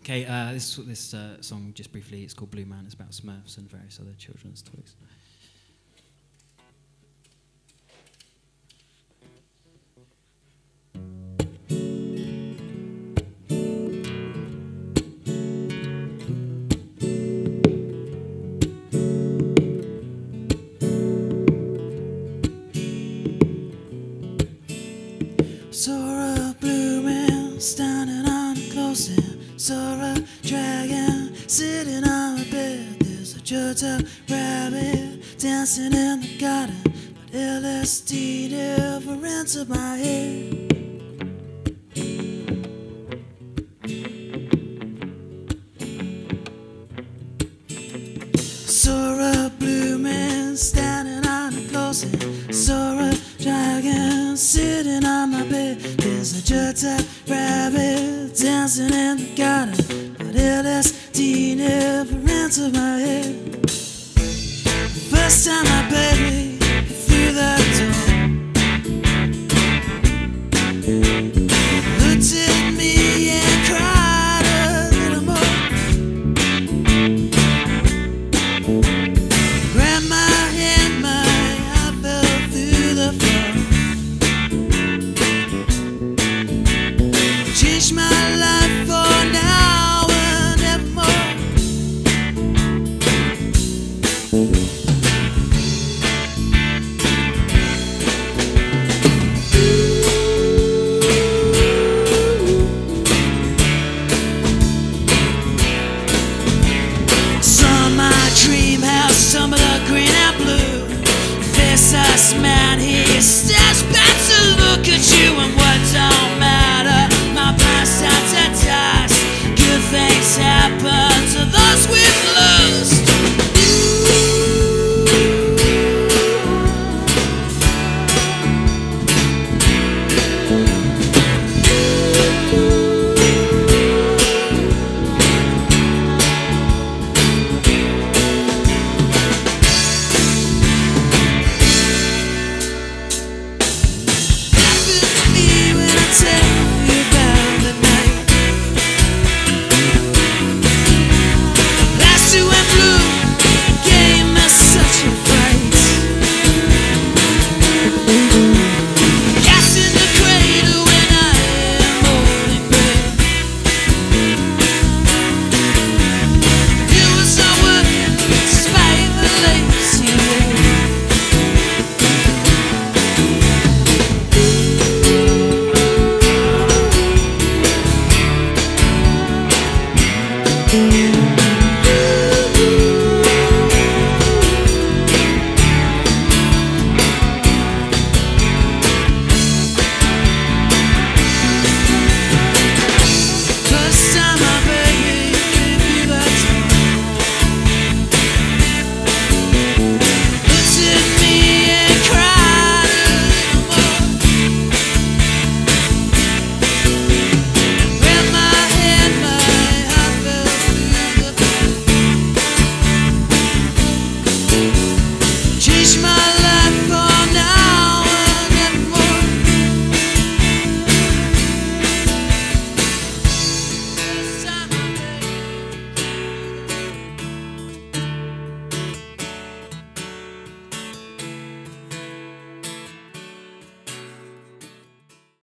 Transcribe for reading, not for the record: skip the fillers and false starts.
Okay, this song, just briefly, it's called Blue Man. It's about Smurfs and various other children's toys. Saw a blue man standing on a closing. Saw a dragon sitting on a bed. There's a turtle rabbit dancing in the garden, but LSD never entered my head. Saw a blue man standing on a closing. Saw a dragon sitting on my bed. There's a turtle rabbit dancing in the garden, but LSD never entered my head. First time my baby through the door, looked at me and cried a little more. Grabbed my hand, I fell through the floor. Changed my life for now and evermore. Saw my dream house, some of the green and blue. Faceless man, he stares back to look at you, and what don't matter. My past had to dust. Good things happen to those we've lost. Happen to me when I tell you about the night. Last you went blue, gave me such a fright. Cast in the cradle when I am old and gray. It was all worth it, despite the lazy way.